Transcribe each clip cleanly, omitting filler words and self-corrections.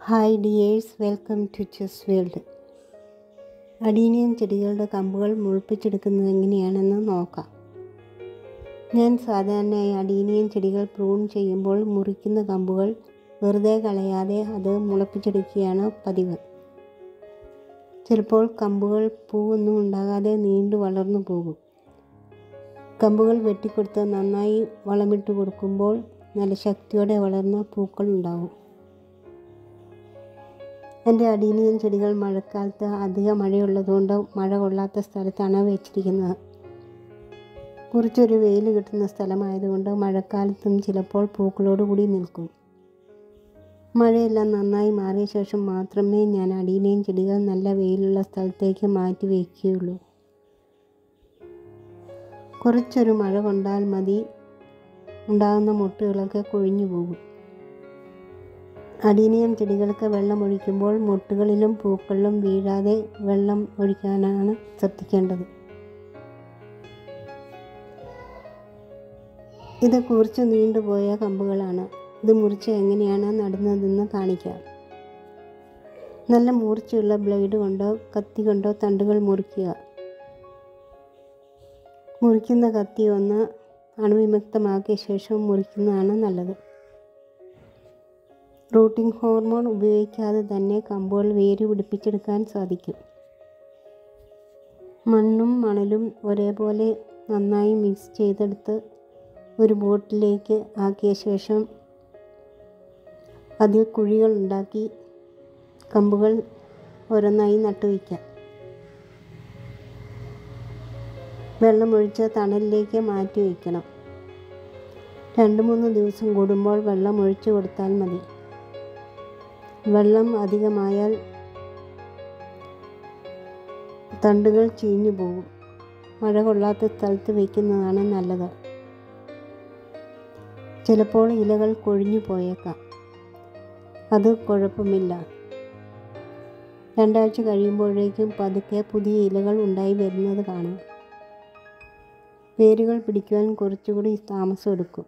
Hi dears, welcome to chess world. Adenium ചെടികളുടെ കമ്പുകൾ മുളപ്പിച്ചെടുക്കുന്നത് എങ്ങനെയാണെന്ന് നോക്കാം. ഞാൻ സാധാരണയായി അഡീനിയം ചെടികൾ പ്രൂൺ ചെയ്യുമ്പോൾ മുറിക്കുന്ന കമ്പുകൾ വെറുതെ കളയാതെ അത് മുളപ്പിച്ചെടുക്കുകയാണ് പതിവ്. ചിലപ്പോൾ കമ്പുകൾ പൂവൊന്നും ഉണ്ടാകാതെ നീണ്ടു വളർന്നു പോകും. കമ്പുകൾ വെട്ടിക്കൊടുത്ത് നന്നായി വളമിട്ട് കൊടുക്കുമ്പോൾ നല്ല ശക്തിയോടെ വളർന്ന പൂക്കൾ ഉണ്ടാവും. എൻ്റെ അഡീനിയം ചെടികൾ മഴക്കാലത്ത് അധിക മഴയുള്ളതുകൊണ്ട് മഴ കൊള്ളാത്ത സ്ഥലത്താണ് വെച്ചിരിക്കുന്നത്. കുറച്ചൊരു വെയിൽ കിട്ടുന്ന സ്ഥലമായതുകൊണ്ട് മഴക്കാലത്തും ചിലപ്പോൾ പൂക്കളോടുകൂടി നിൽക്കും. മഴയെല്ലാം നന്നായി മാറിയ ശേഷം മാത്രമേ ഞാൻ അഡീനിയം ചെടികൾ നല്ല വെയിലുള്ള സ്ഥലത്തേക്ക് മാറ്റി വയ്ക്കുകയുള്ളൂ. കുറച്ചൊരു മഴ കൊണ്ടാൽ മതി, ഉണ്ടാകുന്ന മൊട്ടുകളൊക്കെ കൊഴിഞ്ഞു പോകും. അഡീനിയം ചെടികൾക്ക് വെള്ളം ഒഴിക്കുമ്പോൾ മൊട്ടുകളിലും പൂക്കളിലും വീഴാതെ വെള്ളം ഒഴിക്കാനാണ് ശ്രദ്ധിക്കേണ്ടത്. ഇത് കുറച്ച് നീണ്ടുപോയ കമ്പുകളാണ്. ഇത് മുറിച്ച് എങ്ങനെയാണ് നടുന്നതെന്ന് കാണിക്കാം. നല്ല മൂർച്ചയുള്ള ബ്ലേഡ് കൊണ്ടോ കത്തി കൊണ്ടോ തണ്ടുകൾ മുറിക്കുക. മുറിക്കുന്ന കത്തി ഒന്ന് അണുവിമുക്തമാക്കിയ ശേഷം മുറിക്കുന്നതാണ് നല്ലത്. റൂട്ടിംഗ് ഹോർമോൺ ഉപയോഗിക്കാതെ തന്നെ കമ്പുകൾ വേര് പിടിപ്പിച്ചെടുക്കാൻ സാധിക്കും. മണ്ണും മണലും ഒരേപോലെ നന്നായി മിക്സ് ചെയ്തെടുത്ത് ഒരു ബോട്ടിലേക്ക് ആക്കിയ ശേഷം അതിൽ കുഴികൾ ഉണ്ടാക്കി കമ്പുകൾ ഓരോന്നായി നട്ടുവയ്ക്കാം. വെള്ളമൊഴിച്ച് തണലിലേക്ക് മാറ്റി വയ്ക്കണം. 2-3 ദിവസം കൂടുമ്പോൾ വെള്ളം ഒഴിച്ചു കൊടുത്താൽ മതി. വെള്ളം അധികമായാൽ തണ്ടുകൾ ചീഞ്ഞു പോകും. മഴ കൊള്ളാത്ത സ്ഥലത്ത് വയ്ക്കുന്നതാണ് നല്ലത്. ചിലപ്പോൾ ഇലകൾ കൊഴിഞ്ഞു പോയേക്കാം. അത് കുഴപ്പമില്ല. 2 ആഴ്ച കഴിയുമ്പോഴേക്കും പതുക്കെ പുതിയ ഇലകൾ ഉണ്ടായി വരുന്നത് കാണാം. വേരുകൾ പിടിക്കുവാൻ കുറച്ചുകൂടി താമസം എടുക്കും.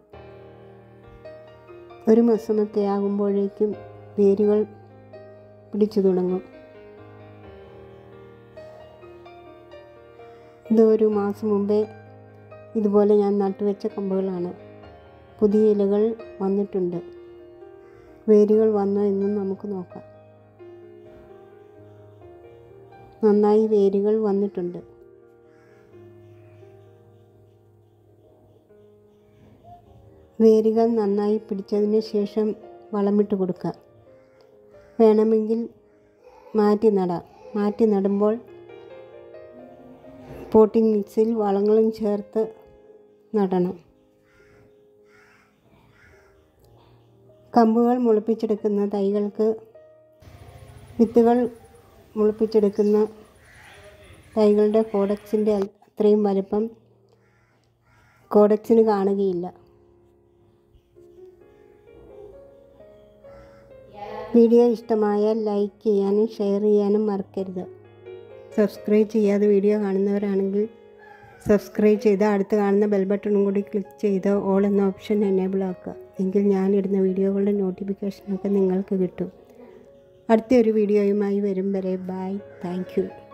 1 മാസമൊക്കെ ആകുമ്പോഴേക്കും വേരുകൾ പിടിച്ചു തുടങ്ങും. ഇത് 1 മാസം മുമ്പേ ഇതുപോലെ ഞാൻ നട്ടുവെച്ച കമ്പുകളാണ്. പുതിയ ഇലകൾ വന്നിട്ടുണ്ട്. വേരുകൾ വന്നോ എന്നും നമുക്ക് നോക്കാം. നന്നായി വേരുകൾ വന്നിട്ടുണ്ട്. വേരുകൾ നന്നായി പിടിച്ചതിന് ശേഷം വളമിട്ട് കൊടുക്കുക. വേണമെങ്കിൽ മാറ്റി നടാം. മാറ്റി നടുമ്പോൾ പോട്ടിംഗ് മിക്സിൽ വളങ്ങളും ചേർത്ത് നടണം. കമ്പുകൾ മുളപ്പിച്ചെടുക്കുന്ന തൈകൾക്ക് വിത്തുകൾ മുളപ്പിച്ചെടുക്കുന്ന തൈകളുടെ കോഡക്സിൻ്റെ അത്രയും വലുപ്പം കോഡക്സിന് കാണുകയില്ല. വീഡിയോ ഇഷ്ടമായാൽ ലൈക്ക് ചെയ്യാനും ഷെയർ ചെയ്യാനും മറക്കരുത്. സബ്സ്ക്രൈബ് ചെയ്യാതെ വീഡിയോ കാണുന്നവരാണെങ്കിൽ സബ്സ്ക്രൈബ് ചെയ്ത് അടുത്ത് കാണുന്ന ബെൽ ബട്ടണും കൂടി ക്ലിക്ക് ചെയ്ത് ഓൾ എന്ന ഓപ്ഷൻ എനേബിൾ ആക്കുക. എങ്കിൽ ഞാനിടുന്ന വീഡിയോകളുടെ നോട്ടിഫിക്കേഷനൊക്കെ നിങ്ങൾക്ക് കിട്ടും. അടുത്തൊരു വീഡിയോയുമായി വരും വരെ ബൈ. Thank you.